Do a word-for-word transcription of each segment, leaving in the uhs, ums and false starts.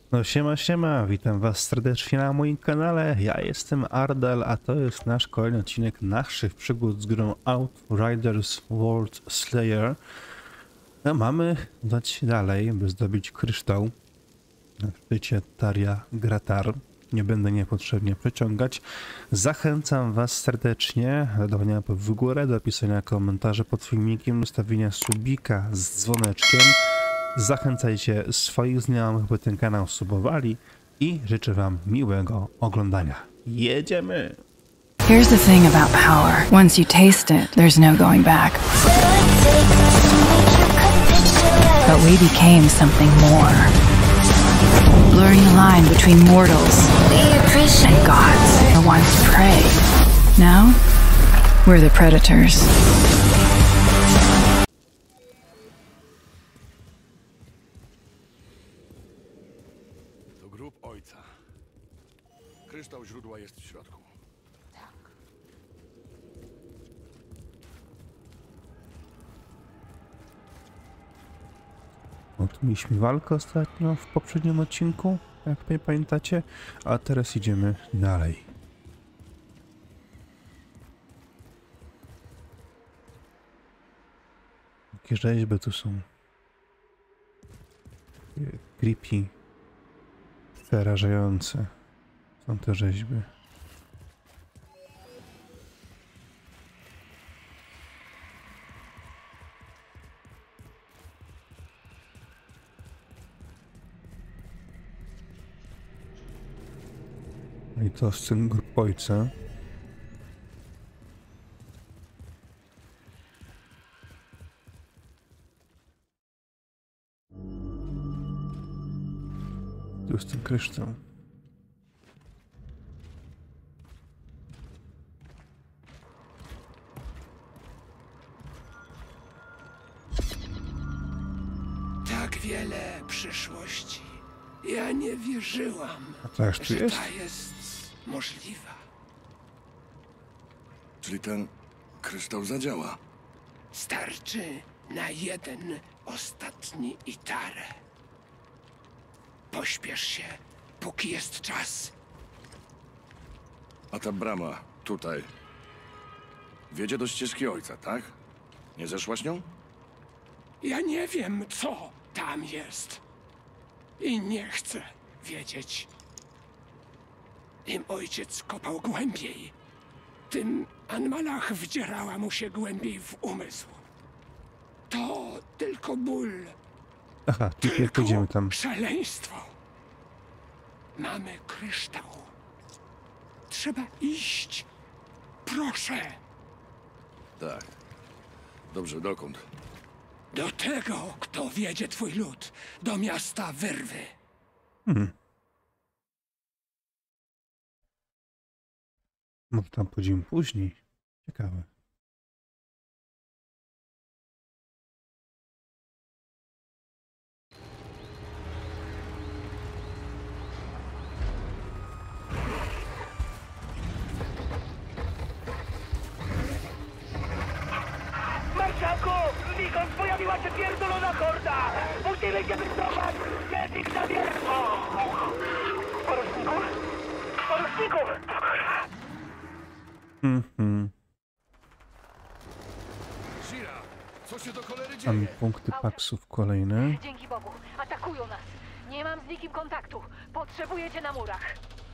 No siema, siema, witam was serdecznie na moim kanale, ja jestem Ardal, a to jest nasz kolejny odcinek naszych przygód z grą Outriders World Slayer. No, mamy dać dalej, by zdobyć kryształ na szczycie Taria Gratar. Nie będę niepotrzebnie przeciągać. Zachęcam was serdecznie do dawania łapy w górę, do pisania komentarzy pod filmikiem, ustawienia subika z dzwoneczkiem. Zachęcajcie swoich znajomych, by ten kanał subowali i życzę wam miłego oglądania. Jedziemy! Here's the thing about power. Once you taste it, there's no going back. But we became something more. Blurring the line between mortals and gods. Were once prey. Now, we're the predators. To grób ojca. Kryształ źródła jest w środku. No tu mieliśmy walkę ostatnio w poprzednim odcinku, jak pamiętacie, a teraz idziemy dalej. Jakie rzeźby tu są. Creepy. Przerażające są te rzeźby. No i to syn grup ojca. Tu jest ten kryształ. Tak wiele przyszłości. Ja nie wierzyłam, A to aż tu że jest? ta jest możliwa. Czyli ten kryształ zadziała. Starczy na jeden ostatni itarę. Pośpiesz się, póki jest czas. A ta brama tutaj wiedzie do ścieżki ojca, tak? Nie zeszłaś nią? Ja nie wiem, co tam jest. I nie chcę wiedzieć. Im ojciec kopał głębiej, tym Anmalach wdzierała mu się głębiej w umysł. To tylko ból. Aha, tu jak pójdziemy tam. Szaleństwo. Mamy kryształ. Trzeba iść. Proszę. Tak. Dobrze, dokąd? Do tego, kto wiedzie twój lud. Do miasta Wyrwy. Hmm. Może tam pójdziemy później. Ciekawe. Marszałku! Znikąd pojawiła się pierdolona horda! Musimy się wycofać! Jest ich za wiele! Poruszniku? Poruszniku! Mhm. Shira, co się do cholery Mamy dzieje? punkty paksów kolejne. Dzięki Bogu. Atakują nas. Nie mam z nikim kontaktu. Potrzebuję cię na murach.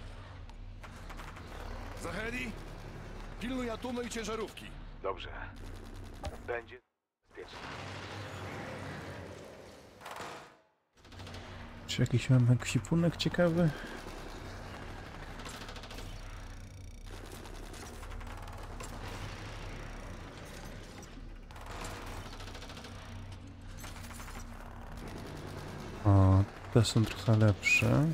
Zahedi? Pilnuj atumy i ciężarówki. Dobrze. Będzie bezpiecznie. Czy jakiś mam ekwipunek ciekawy? O, te są trochę lepsze.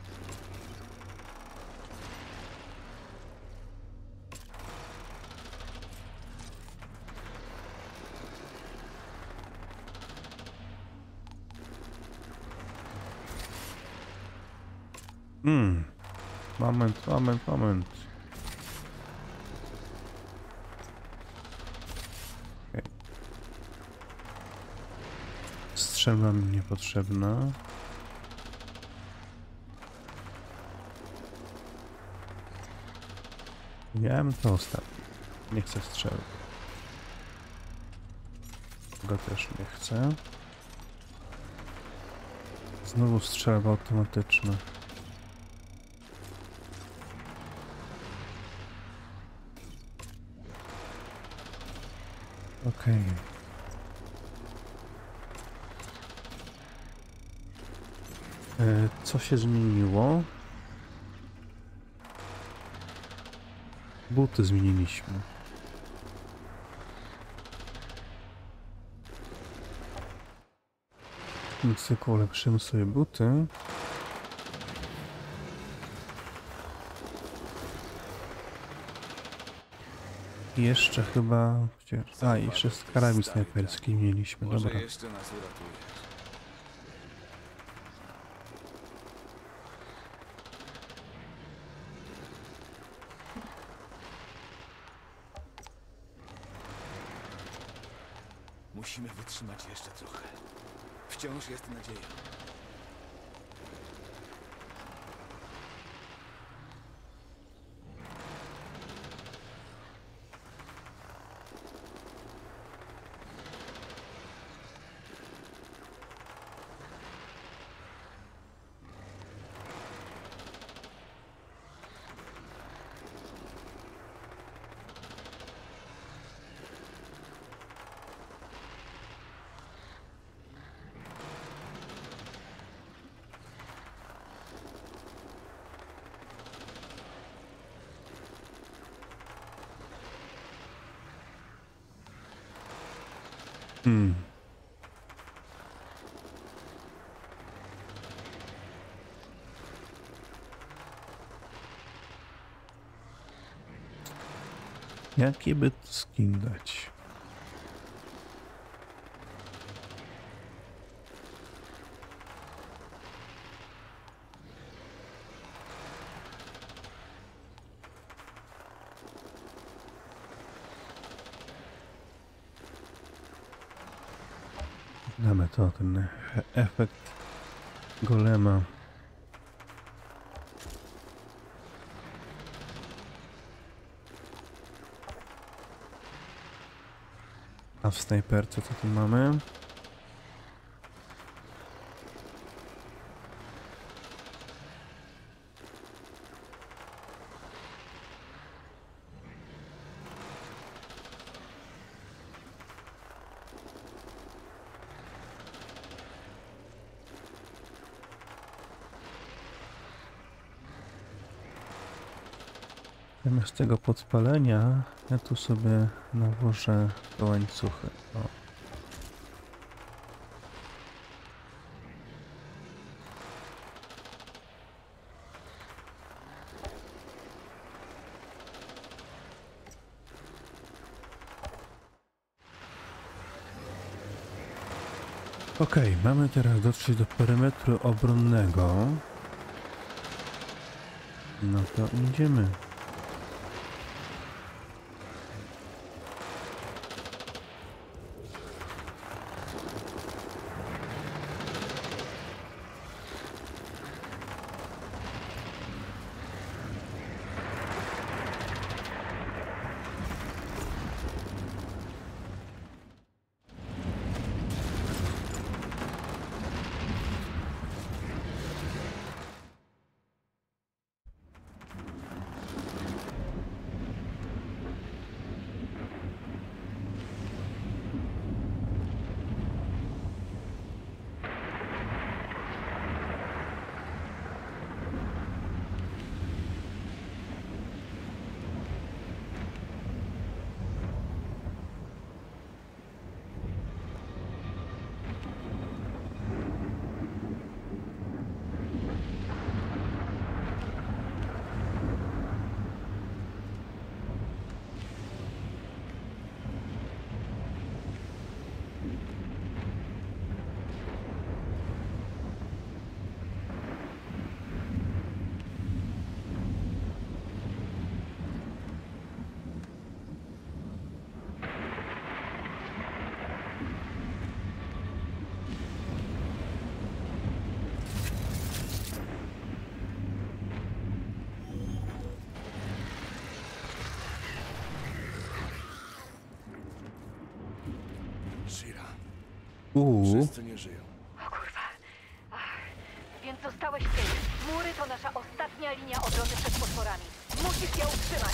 Hmm. Moment, moment, moment. Okay. Strzelba mi niepotrzebna. Miałem to ostatnio. Nie chcę strzelać. Go też nie chcę. Znowu strzelba automatyczna. Okej. Okay. Co się zmieniło? Buty zmieniliśmy. Więc tylko ulepszymy sobie buty. I jeszcze chyba... A, jeszcze karabin snajperski mieliśmy, Może dobra. jeszcze nas uratujesz. Musimy wytrzymać jeszcze trochę. Wciąż jest nadzieja. Hmm. Jaki by skin dać? Damy to, ten efekt golema. A w snajperce co tu mamy? Zamiast tego podpalenia, ja tu sobie nałożę te łańcuchy. O. Okej, okay, mamy teraz dotrzeć do perymetru obronnego. No to idziemy. Uuu. Wszyscy nie żyją. O kurwa. Ach, więc zostałeś ty. Mury to nasza ostatnia linia obrony przed potworami. Musisz je utrzymać.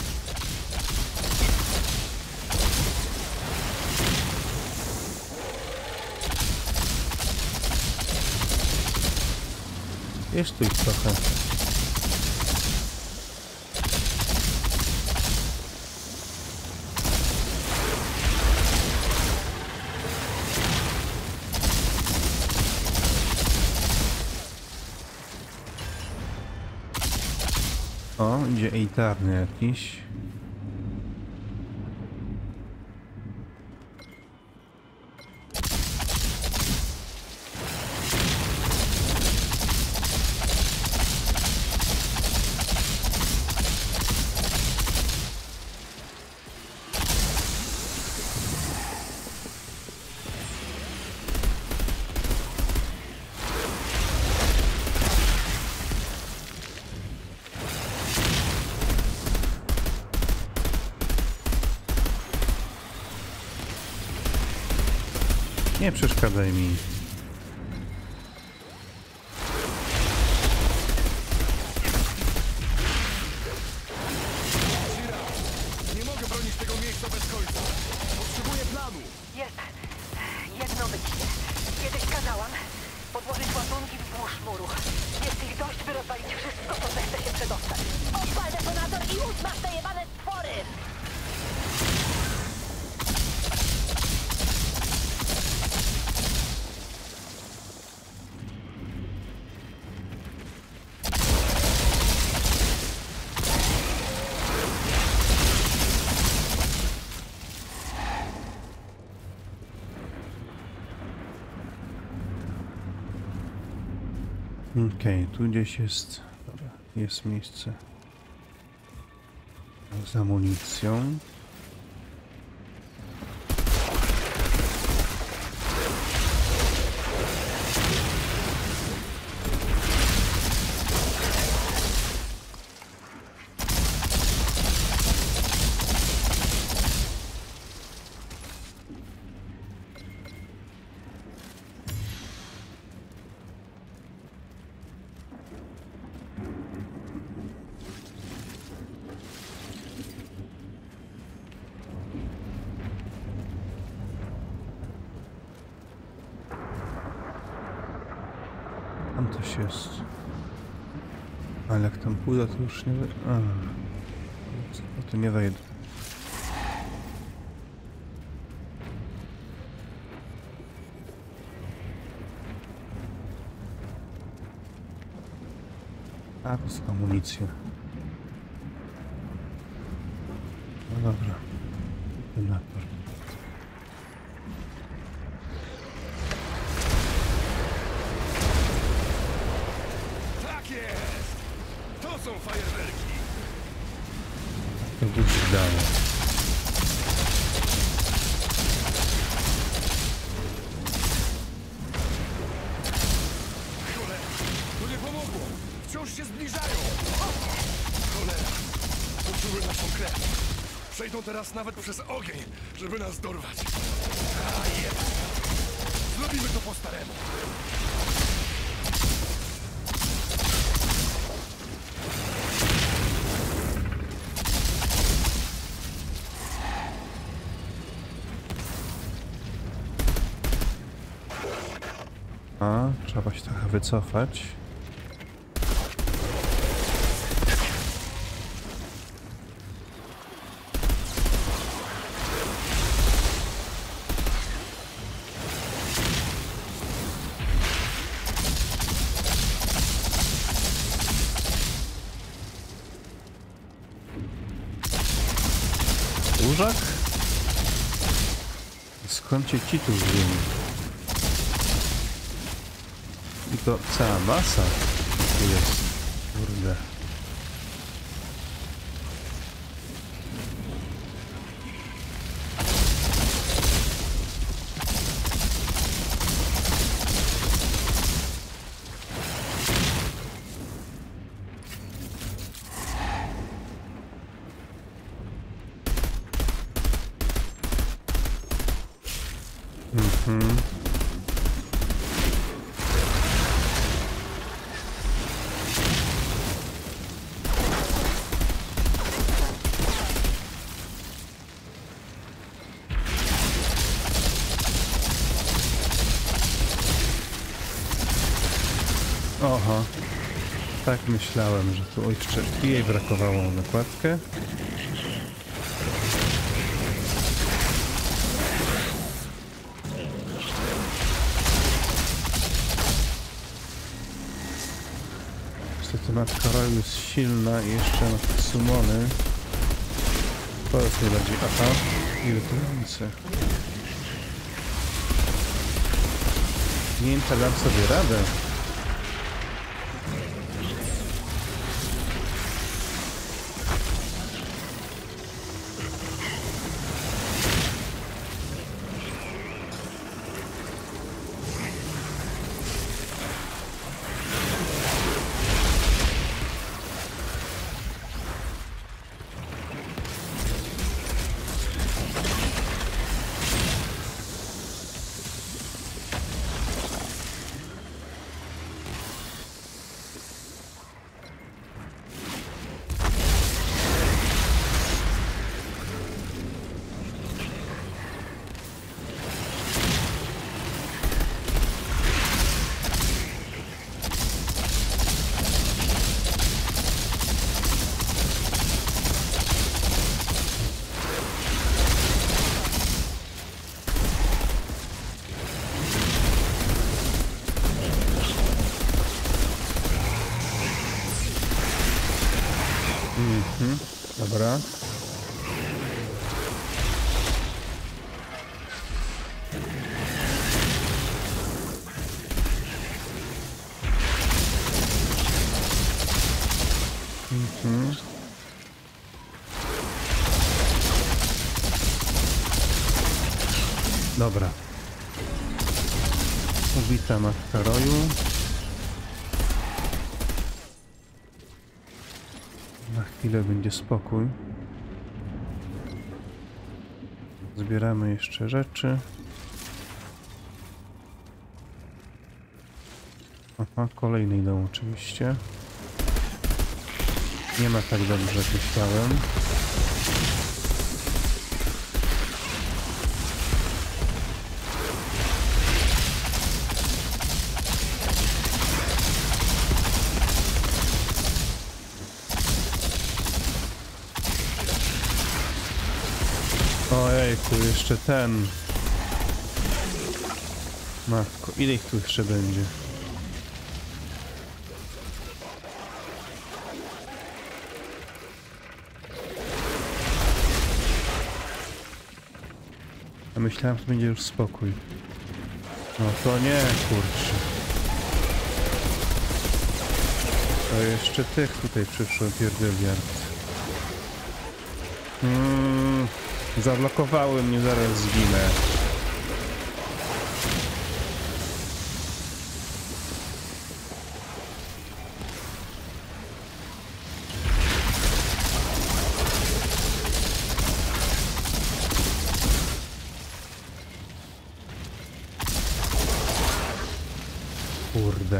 Jest tu ich trochę. O, idzie elitarny jakiś. Nie przeszkadzaj mi. Nie mogę bronić tego miejsca bez końca. Potrzebuję planu. Jest jedno wyjście. Kiedyś kazałam podłożyć ładunki wzdłuż muru. Jest ich dość, by rozwalić wszystko, co zechce się przedostać. Odpal detonator i usmaż te jebane stwory! Okej, okay, tu gdzieś jest. Dobra, jest miejsce z amunicją. Tam coś jest. Ale jak tam pójdę, to już nie wejdę. A, to nie wejdę. A, to jest amunicja. No dobra. Detonator. Tak jest! To są fajerwerki! To budzi dalej. Cholera! To nie pomogło! Wciąż się zbliżają! Cholera! Poczuły naszą krew! Przejdą teraz nawet przez ogień, żeby nas dorwać! A jest! Zrobimy to po staremu! A, trzeba się trochę wycofać. Łóżak? Skąd cię ci tu wzięli? I to cała masa tu jest. Kurde. Mhm. No, tak myślałem, że tu jeszcze jej brakowało na nakładkę. Niestety matka Roju jest silna i jeszcze na te sumony. To jest najbardziej aha, irytujące. Nie wiem, czy dam sobie radę. Mhm, dobra. Mhm. Dobra. Ubita matka Roju. Na chwilę będzie spokój. Zbieramy jeszcze rzeczy. Aha, kolejny dom oczywiście. Nie ma tak dobrze, jak myślałem. Ojejku, jeszcze ten. Matko, ile ich tu jeszcze będzie? A myślałem, że będzie już spokój. No to nie, kurczę. To jeszcze tych tutaj przyszło pierdyliard. Mm, zablokowały mnie, zaraz zginę. Kurde.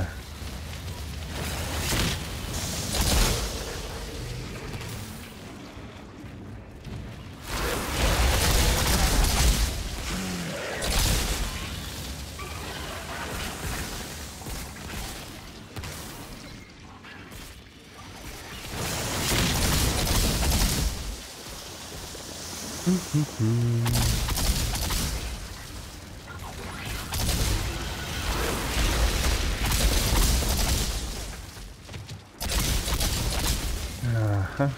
Aha.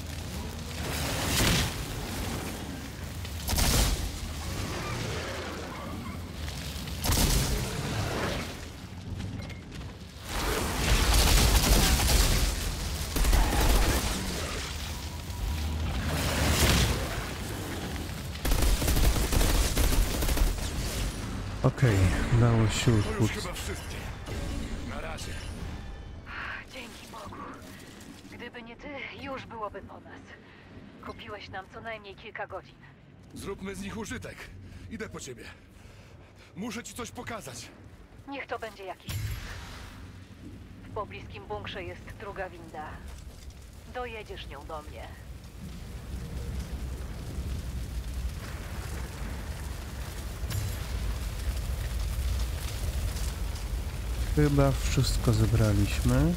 Okej, okay, udało się To już utłuc. chyba wszystkie. Na razie. Dzięki Bogu. Gdyby nie ty, już byłoby po nas. Kupiłeś nam co najmniej kilka godzin. Zróbmy z nich użytek. Idę po ciebie. Muszę ci coś pokazać. Niech to będzie jakiś... W pobliskim bunkrze jest druga winda. Dojedziesz nią do mnie. Chyba wszystko zebraliśmy.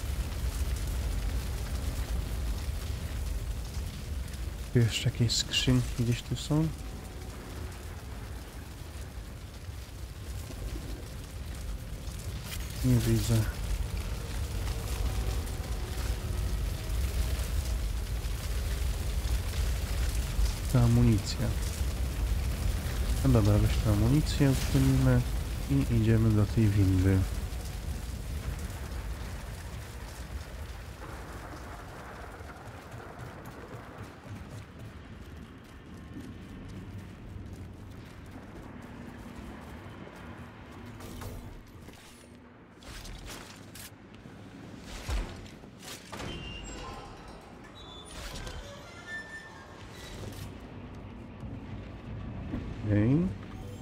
Tu jeszcze jakieś skrzynki gdzieś tu są? Nie widzę. Ta amunicja. No dobra, weźmy amunicję, uczynimy i idziemy do tej windy. Okay.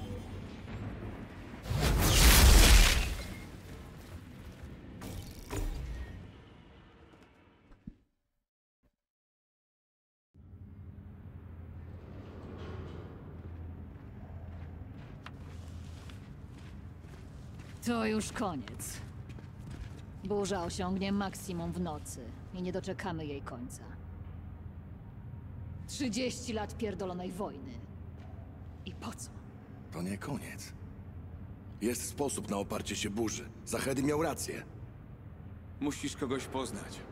To już koniec. Burza osiągnie maksimum w nocy i nie doczekamy jej końca. Trzydzieści lat pierdolonej wojny. I po co? To nie koniec. Jest sposób na oparcie się burzy. Zahedi miał rację. Musisz kogoś poznać.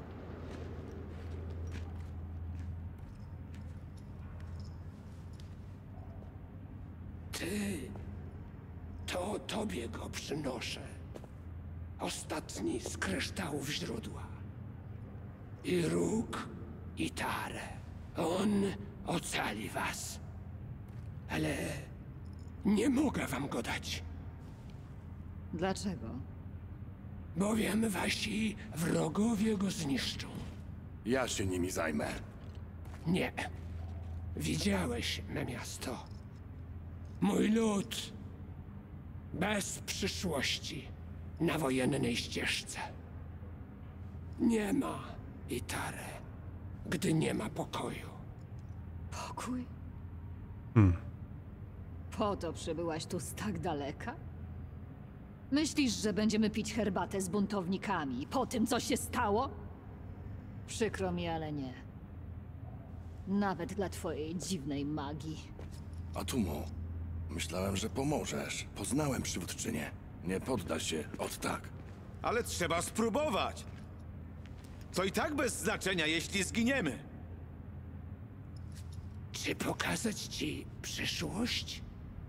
Ty, to tobie go przynoszę. Ostatni z kryształów źródła. I róg, i tarę. On ocali was. Ale nie mogę wam go dać, Dlaczego? bowiem wasi wrogowie go zniszczą. Ja się nimi zajmę. Nie. Widziałeś me miasto. Mój lud bez przyszłości na wojennej ścieżce. Nie ma Itare, gdy nie ma pokoju. Pokój? Hmm. Po to przybyłaś tu z tak daleka? Myślisz, że będziemy pić herbatę z buntownikami po tym, co się stało? Przykro mi, ale nie. Nawet dla twojej dziwnej magii. Atumo, myślałem, że pomożesz. Poznałem przywódczynię. Nie podda się od tak. Ale trzeba spróbować. To i tak bez znaczenia, jeśli zginiemy. Czy pokazać ci przyszłość?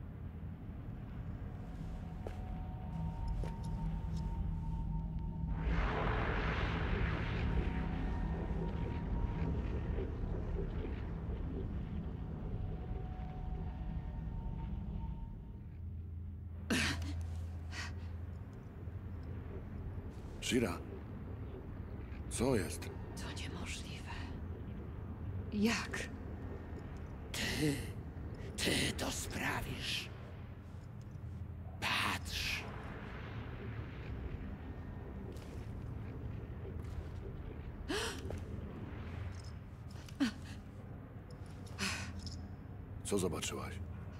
Shira, co jest? To niemożliwe. Jak? Ty, ty to sprawisz. Patrz. Co zobaczyłaś?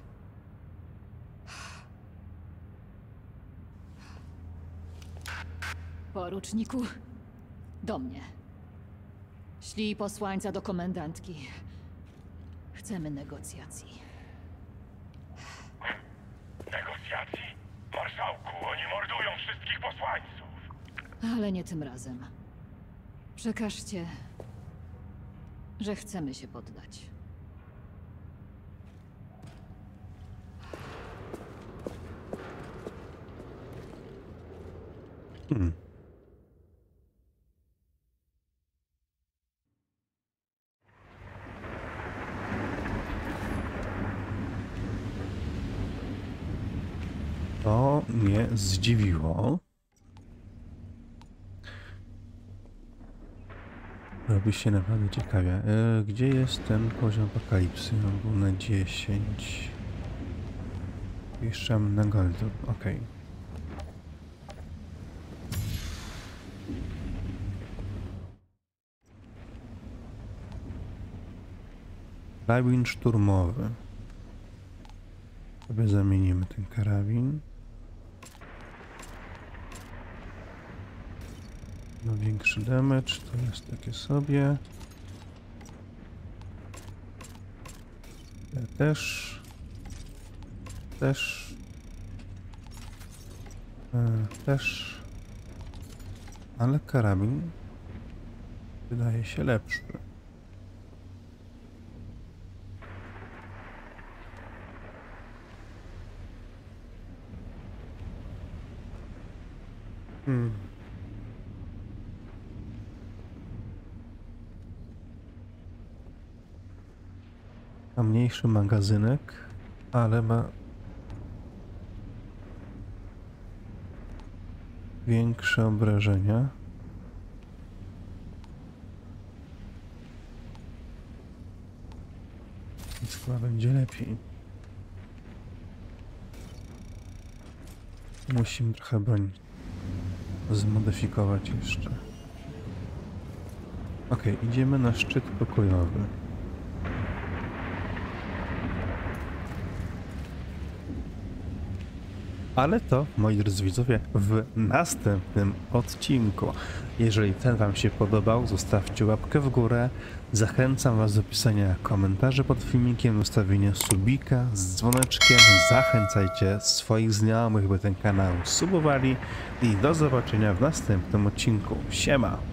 Poruczniku, do mnie. Ślij posłańca do komendantki. Chcemy negocjacji. Negocjacji? Marszałku, oni mordują wszystkich posłańców. Ale nie tym razem. Przekażcie, że chcemy się poddać. Hmm. To mnie zdziwiło. Robi się naprawdę ciekawie. E, gdzie jest ten poziom apokalipsy? On był na dziesięć. Jeszcze mam na goldu. Okej. Okay. Karabin szturmowy. Sobie zamienimy ten karabin. Ma większy damage, to jest takie sobie. Ja też. Też. E, też. Ale karabin wydaje się lepszy. Hmm. Ma mniejszy magazynek, ale ma większe obrażenia. Więc chyba będzie lepiej. Musimy trochę broń zmodyfikować jeszcze. Ok, idziemy na szczyt pokojowy. Ale to, moi drodzy widzowie, w następnym odcinku. Jeżeli ten wam się podobał, zostawcie łapkę w górę. Zachęcam was do pisania komentarzy pod filmikiem, ustawienia subika z dzwoneczkiem. Zachęcajcie swoich znajomych, by ten kanał subowali. I do zobaczenia w następnym odcinku. Siema!